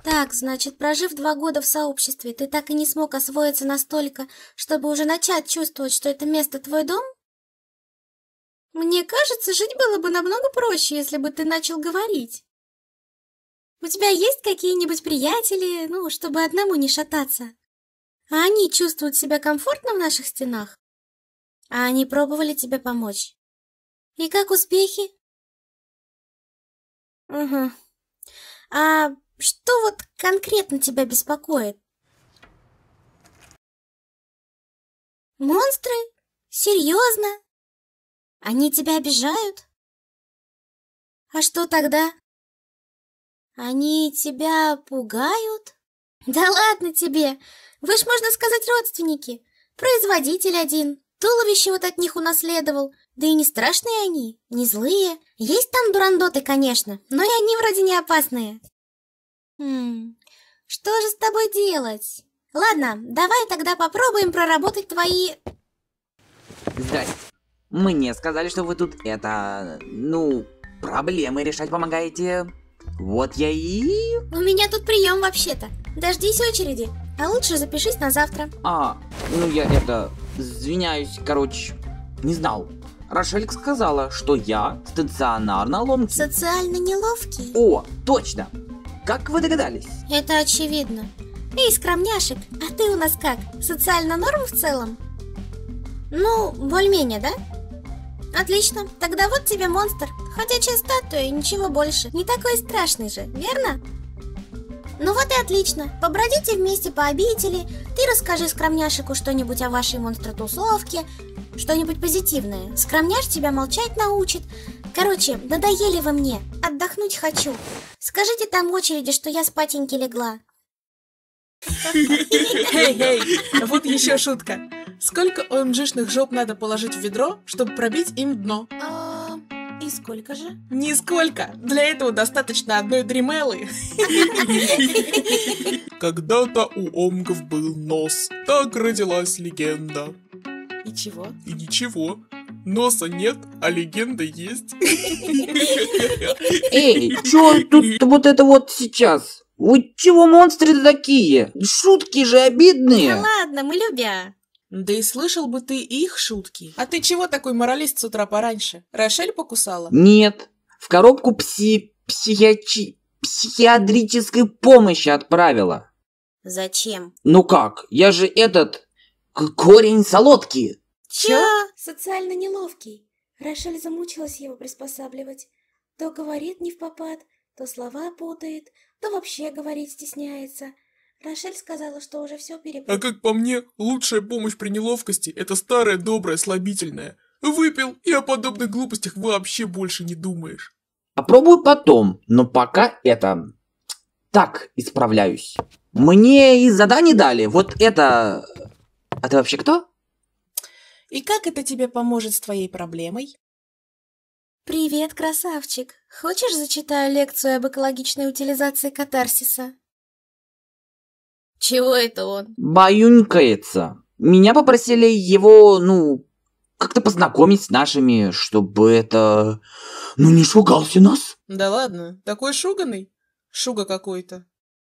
Так, значит, прожив 2 года в сообществе, ты так и не смог освоиться настолько, чтобы уже начать чувствовать, что это место твой дом? Мне кажется, жить было бы намного проще, если бы ты начал говорить. У тебя есть какие-нибудь приятели, ну, чтобы одному не шататься? А они чувствуют себя комфортно в наших стенах? А они пробовали тебе помочь? И как успехи? Угу. А что вот конкретно тебя беспокоит? Монстры? Серьезно? Они тебя обижают? А что тогда? Они тебя пугают? Да ладно тебе! Вы ж, можно сказать, родственники. Производитель один, туловище вот от них унаследовал. Да и не страшные они, не злые. Есть там дурандоты, конечно, но и они вроде не опасные. Что же с тобой делать? Ладно, давай тогда попробуем проработать твои... Здрасте. Мне сказали, что вы тут проблемы решать помогаете. Вот я и... У меня тут прием вообще-то. Дождись очереди, а лучше запишись на завтра. Извиняюсь, не знал. Рошелька сказала, что я стационарно ломкий. Социально неловкий? О, точно! Как вы догадались? Это очевидно. Эй, скромняшек, а ты у нас как? Социально норм в целом? Ну, более-менее, да? Отлично, тогда вот тебе монстр. Ходячая статуя, ничего больше. Не такой страшный же, верно? Ну вот и отлично. Побродите вместе по обители. Ты расскажи скромняшику что-нибудь о вашей монстротусовке. Что-нибудь позитивное. Скромняш тебя молчать научит. Короче, надоели вы мне. Отдохнуть хочу. Скажите там в очереди, что я спатеньки легла. Эй, вот еще шутка. Сколько ОМГшных жоп надо положить в ведро, чтобы пробить им дно? И сколько же? Нисколько. Для этого достаточно одной дремелы. Когда-то у омгов был нос. Так родилась легенда. И чего? И ничего. Носа нет, а легенда есть. Эй, чё тут вот это вот сейчас? Вы чего монстры такие? Шутки же обидные. Да ладно, мы любя. Да и слышал бы ты их шутки. А ты чего такой моралист с утра пораньше? Рошель покусала? Нет, в коробку психиатрической помощи отправила. Зачем? Ну как, я же корень солодки. Чё? Социально неловкий. Рошель замучилась его приспосабливать. То говорит не впопад, то слова путает, то вообще говорить стесняется. Рошель сказала, что уже все перепутала. А как по мне, лучшая помощь при неловкости – это старая добрая слабительная. Выпил, и о подобных глупостях вообще больше не думаешь. Попробую потом, но пока так исправляюсь. Мне и заданий дали, вот это... А ты вообще кто? И как это тебе поможет с твоей проблемой? Привет, красавчик. Хочешь, зачитаю лекцию об экологичной утилизации катарсиса? Чего это он? Баюнькается. Меня попросили его, как-то познакомить с нашими, чтобы не шугался нас. Да ладно, такой шуганый? Шуга какой-то.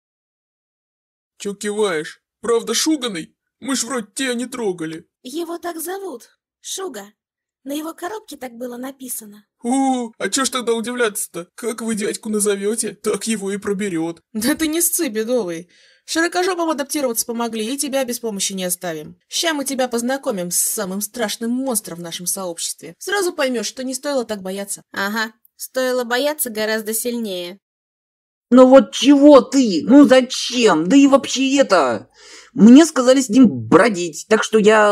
Чё киваешь? Правда шуганый? Мы ж вроде тебя не трогали. Его так зовут. Шуга. На его коробке так было написано. А чё ж тогда удивляться-то? Как вы дядьку назовете, так его и проберет. Да ты не сцы, бедовый. Широкожопым адаптироваться помогли, и тебя без помощи не оставим. Ща мы тебя познакомим с самым страшным монстром в нашем сообществе. Сразу поймешь, что не стоило так бояться. Ага, стоило бояться гораздо сильнее. Ну вот чего ты? Ну зачем? Да и вообще мне сказали с ним бродить, так что я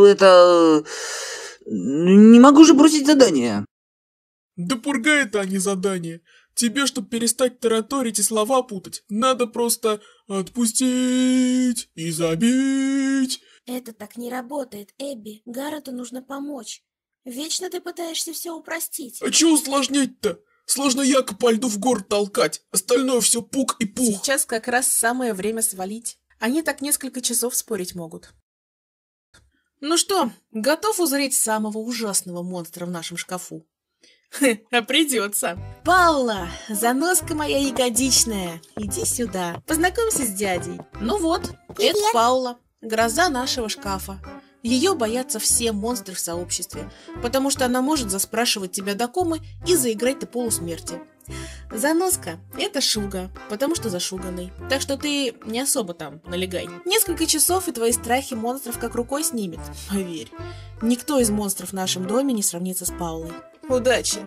не могу же бросить задание. Да пурга это, а не задание. Тебе, чтобы перестать тараторить и слова путать, надо просто отпустить и забить. Это так не работает, Эбби. Гаррету нужно помочь. Вечно ты пытаешься все упростить. А чё усложнять-то? Сложно яко по льду в город толкать. Остальное все пук и пух. Сейчас как раз самое время свалить. Они так несколько часов спорить могут. Ну что, готов узреть самого ужасного монстра в нашем шкафу? А придется. Паула, заноска моя ягодичная, иди сюда, познакомься с дядей. Ну вот, это Паула, гроза нашего шкафа. Ее боятся все монстры в сообществе, потому что она может заспрашивать тебя до комы и заиграть до полусмерти. Заноска – это Шуга, потому что зашуганный. Так что ты не особо там налегай. Несколько часов, и твои страхи монстров как рукой снимет. Поверь, никто из монстров в нашем доме не сравнится с Паулой. Удачи!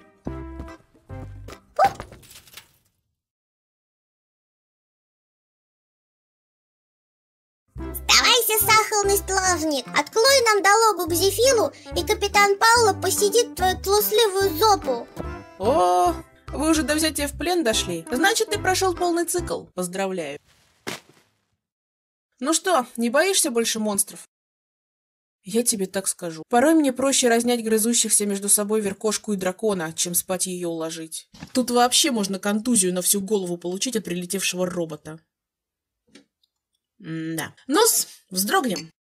Сдавайся, сахалный стражник, открой нам дорогу к Зефилу, и капитан Паула посидит твою тлусливую зопу. О, вы уже до взятия в плен дошли? Значит, ты прошел полный цикл. Поздравляю. Ну что, не боишься больше монстров? Я тебе так скажу. Порой мне проще разнять грызущихся между собой веркошку и дракона, чем спать ее уложить. Тут вообще можно контузию на всю голову получить от прилетевшего робота. Да. Ну-с, вздрогнем.